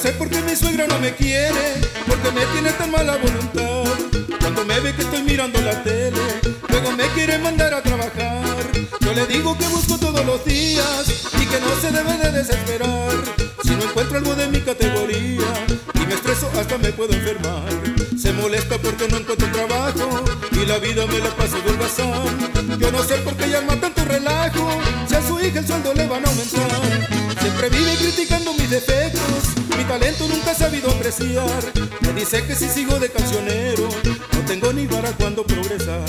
sé por qué mi suegra no me quiere, porque me tiene tan mala voluntad. Cuando me ve que estoy mirando la tele, luego me quiere mandar a trabajar. Yo le digo que busco todos los días y que no se debe de desesperar. Si no encuentro algo de mi categoría y me estreso hasta me puedo enfermar. Se molesta porque no encuentro trabajo y la vida me la paso de holgazán. Yo no sé por qué ella arma tanto relajo, si a su hija el sueldo le van a aumentar. Siempre vive criticando mis defectos, mi talento nunca ha sabido apreciar. Me dice que si sigo de cancionero, no tengo ni para cuándo progresar.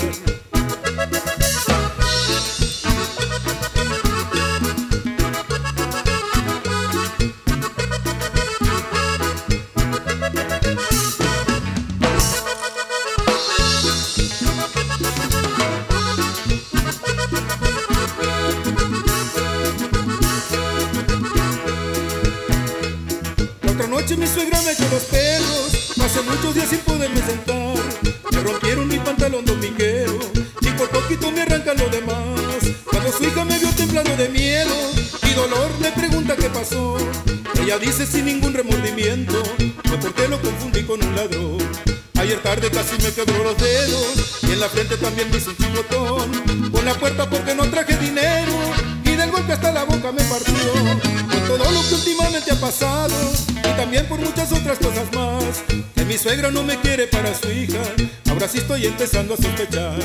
Otra noche mi suegra me echó los pelos, pasé muchos días sin poderme sentar. Me rompieron mi pantalón dominguero y por poquito me arrancan lo demás. Cuando su hija me vio temblando de miedo y dolor, me pregunta qué pasó. Ella dice sin ningún remordimiento que por qué lo confundí con un ladrón. Ayer tarde casi me quebró los dedos y en la frente también me hizo un chicotón. Por la puerta porque no traje dinero y del golpe hasta la boca me partió. Por todo lo que últimamente ha pasado y también por muchas otras cosas más, que mi suegra no me quiere para su hija, ahora sí estoy empezando a sospechar.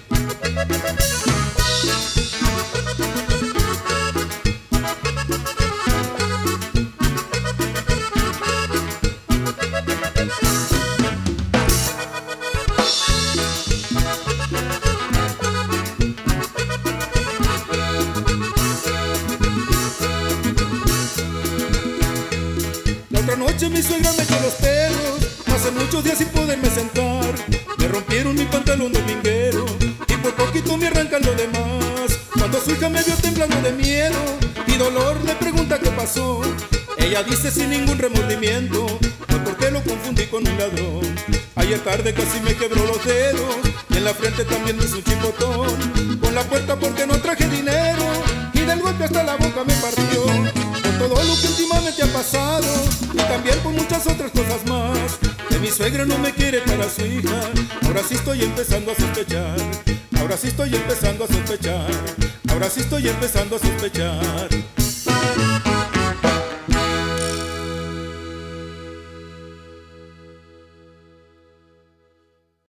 Otra noche mi suegra me echó los pelos, hace muchos días sin poderme sentar. Me rompieron mi pantalón dominguero y por poquito me arrancan lo demás. Cuando su hija me vio temblando de miedo y dolor, me pregunta qué pasó. Ella dice sin ningún remordimiento que por qué lo confundí con un ladrón. Ayer tarde casi me quebró los dedos y en la frente también me hizo un chicotón. Con la puerta porque no traje dinero y del golpe hasta la boca me partió. Por todo lo que últimamente ha pasado y también por muchas otras cosas más, que mi suegra no me quiere para su hija, ahora sí estoy empezando a sospechar. Ahora sí estoy empezando a sospechar. Ahora sí estoy empezando a sospechar.